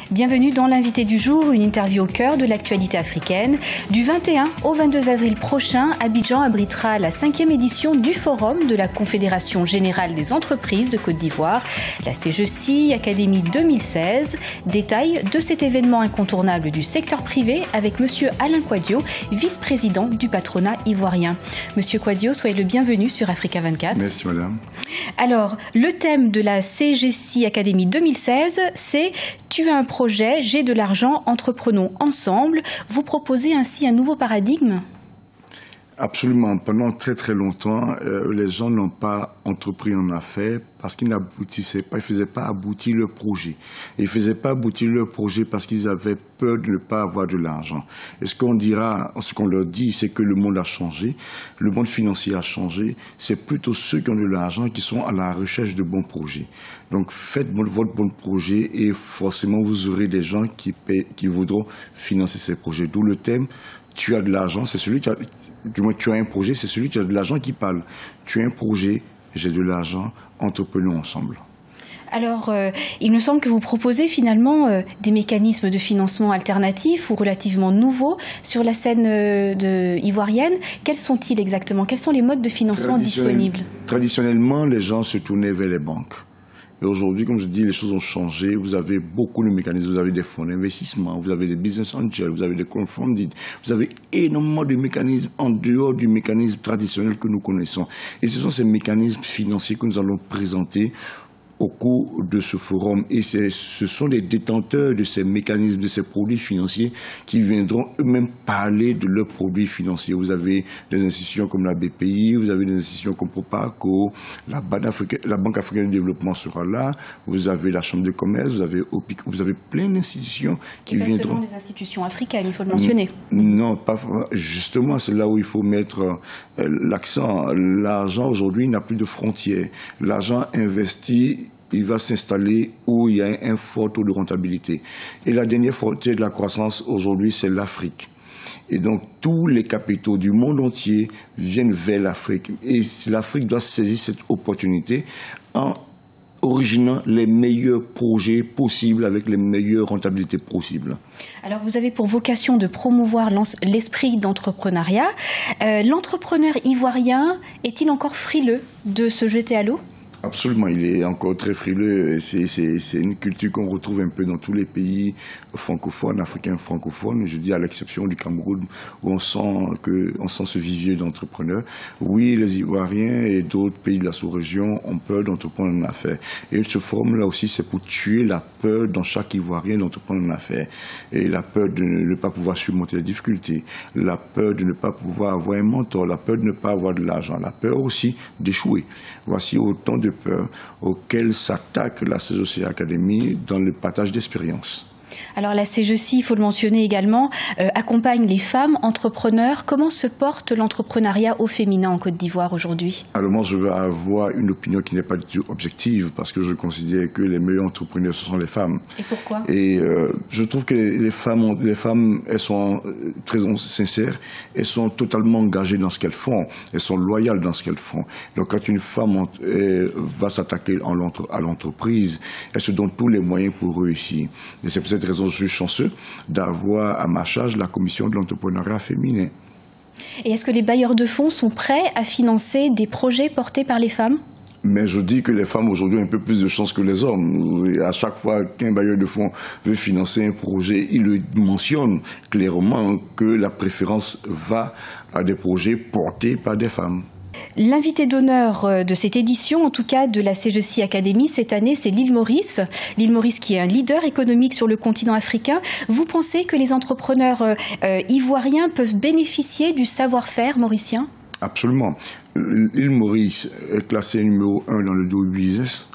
Bienvenue dans l'invité du jour, une interview au cœur de l'actualité africaine. Du 21 au 22 avril prochain, Abidjan abritera la 5e édition du Forum de la Confédération Générale des Entreprises de Côte d'Ivoire, la CGECI Academy 2016. Détail de cet événement incontournable du secteur privé avec Monsieur Alain Quadio, vice-président du patronat ivoirien. Monsieur Quadio, soyez le bienvenu sur Africa 24. Merci madame. Alors, le thème de la CGECI Academy 2016, c'est « Tu as un projet, j'ai de l'argent, entreprenons ensemble ». Vous proposez ainsi un nouveau paradigme ? Absolument. Pendant très très longtemps, les gens n'ont pas entrepris en affaires parce qu'ils n'aboutissaient pas, ils ne faisaient pas aboutir leur projet. Ils ne faisaient pas aboutir leur projet parce qu'ils avaient peur de ne pas avoir de l'argent. Et ce qu'on leur dit, c'est que le monde a changé, le monde financier a changé. C'est plutôt ceux qui ont de l'argent qui sont à la recherche de bons projets. Donc faites votre bon projet et forcément vous aurez des gens qui voudront financer ces projets. D'où le thème, tu as de l'argent, c'est celui qui a... Du moins, tu as un projet, c'est celui qui a de l'argent qui parle. Tu as un projet, j'ai de l'argent, entreprenons ensemble. Alors, il me semble que vous proposez finalement des mécanismes de financement alternatifs ou relativement nouveaux sur la scène ivoirienne. Quels sont-ils exactement? Quels sont les modes de financement disponibles? Traditionnellement, les gens se tournaient vers les banques. Et aujourd'hui, comme je dis, les choses ont changé. Vous avez beaucoup de mécanismes. Vous avez des fonds d'investissement, vous avez des business angels, vous avez des crowdfunding. Vous avez énormément de mécanismes en dehors du mécanisme traditionnel que nous connaissons. Et ce sont ces mécanismes financiers que nous allons présenter au cours de ce forum. Et ce sont les détenteurs de ces mécanismes, de ces produits financiers qui viendront eux-mêmes parler de leurs produits financiers. Vous avez des institutions comme la BPI, vous avez des institutions comme Proparco, la Banque africaine de développement sera là, vous avez la Chambre de commerce, vous avez OPIC, vous avez plein d'institutions qui viendront. Pas seulement des institutions africaines, il faut le mentionner. Non, pas justement, c'est là où il faut mettre l'accent. L'argent aujourd'hui n'a plus de frontières. L'argent investi, il va s'installer où il y a un fort taux de rentabilité. Et la dernière frontière de la croissance aujourd'hui, c'est l'Afrique. Et donc, tous les capitaux du monde entier viennent vers l'Afrique. Et l'Afrique doit saisir cette opportunité en originant les meilleurs projets possibles avec les meilleures rentabilités possibles. Alors, vous avez pour vocation de promouvoir l'esprit d'entrepreneuriat. L'entrepreneur ivoirien est-il encore frileux de se jeter à l'eau ? Absolument, il est encore très frileux. C'est une culture qu'on retrouve un peu dans tous les pays francophones, africains francophones. Je dis à l'exception du Cameroun où on sent ce vivier d'entrepreneurs. Oui, les Ivoiriens et d'autres pays de la sous-région ont peur d'entreprendre en affaires. Et ce forum-là aussi, c'est pour tuer la peur dans chaque Ivoirien d'entreprendre en affaires. Et la peur de ne pas pouvoir surmonter les difficultés, la peur de ne pas pouvoir avoir un mentor, la peur de ne pas avoir de l'argent, la peur aussi d'échouer. Voici autant de peurs auxquelles s'attaque la CGECI Academy dans le partage d'expériences. Alors la CGECI, il faut le mentionner également, accompagne les femmes entrepreneurs. Comment se porte l'entrepreneuriat au féminin en Côte d'Ivoire aujourd'hui? Alors moi, je vais avoir une opinion qui n'est pas du tout objective parce que je considère que les meilleurs entrepreneurs, ce sont les femmes. Et pourquoi? Et je trouve que les femmes, elles sont très sincères, elles sont totalement engagées dans ce qu'elles font, elles sont loyales dans ce qu'elles font. Donc quand une femme va s'attaquer à l'entreprise, elle se donne tous les moyens pour réussir. Et c'est pour cette raison que je suis chanceux d'avoir à ma charge la commission de l'entrepreneuriat féminin. Et est-ce que les bailleurs de fonds sont prêts à financer des projets portés par les femmes? Mais je dis que les femmes aujourd'hui ont un peu plus de chance que les hommes. Et à chaque fois qu'un bailleur de fonds veut financer un projet, il le mentionne clairement que la préférence va à des projets portés par des femmes. L'invité d'honneur de cette édition, en tout cas de la CGECI Academy cette année, c'est l'île Maurice. L'île Maurice qui est un leader économique sur le continent africain. Vous pensez que les entrepreneurs ivoiriens peuvent bénéficier du savoir-faire mauricien? Absolument. L'île Maurice est classée numéro 1 dans le Doing Business.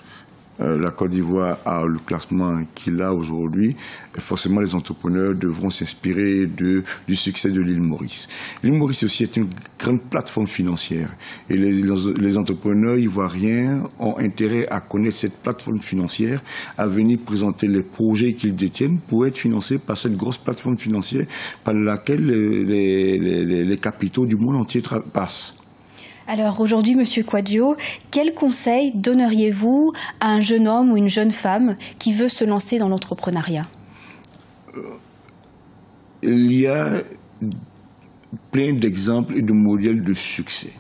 La Côte d'Ivoire a le classement qu'il a aujourd'hui. Forcément, les entrepreneurs devront s'inspirer du succès de l'île Maurice. L'île Maurice aussi est une grande plateforme financière. Et les entrepreneurs ivoiriens ont intérêt à connaître cette plateforme financière, à venir présenter les projets qu'ils détiennent pour être financés par cette grosse plateforme financière par laquelle les capitaux du monde entier passent. Alors aujourd'hui, Monsieur Quadio, quel conseil donneriez-vous à un jeune homme ou une jeune femme qui veut se lancer dans l'entrepreneuriat? il y a plein d'exemples et de modèles de succès.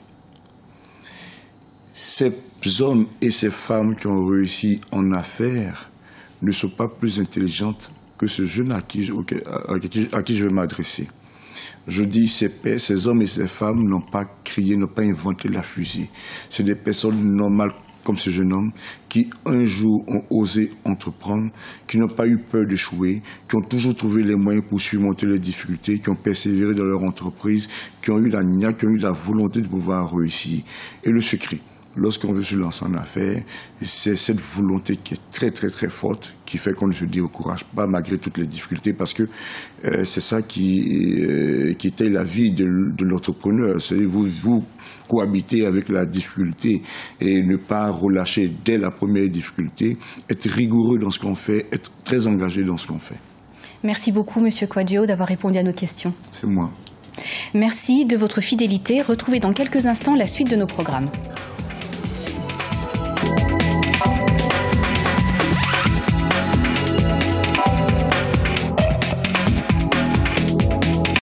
Ces hommes et ces femmes qui ont réussi en affaires ne sont pas plus intelligentes que ce jeune à qui je vais m'adresser. Je dis, ces hommes et ces femmes n'ont pas créé, n'ont pas inventé la fusée. C'est des personnes normales comme ce jeune homme qui un jour ont osé entreprendre, qui n'ont pas eu peur d'échouer, qui ont toujours trouvé les moyens pour surmonter les difficultés, qui ont persévéré dans leur entreprise, qui ont eu la niaque, qui ont eu la volonté de pouvoir réussir. Et le secret, lorsqu'on veut se lancer en affaires, c'est cette volonté qui est très très très forte qui fait qu'on ne se décourage pas malgré toutes les difficultés, parce que c'est ça qui était la vie de l'entrepreneur. C'est vous cohabiter avec la difficulté et ne pas relâcher dès la première difficulté, être rigoureux dans ce qu'on fait, être très engagé dans ce qu'on fait. Merci beaucoup, Monsieur Kouadio, d'avoir répondu à nos questions. C'est moi. Merci de votre fidélité. Retrouvez dans quelques instants la suite de nos programmes.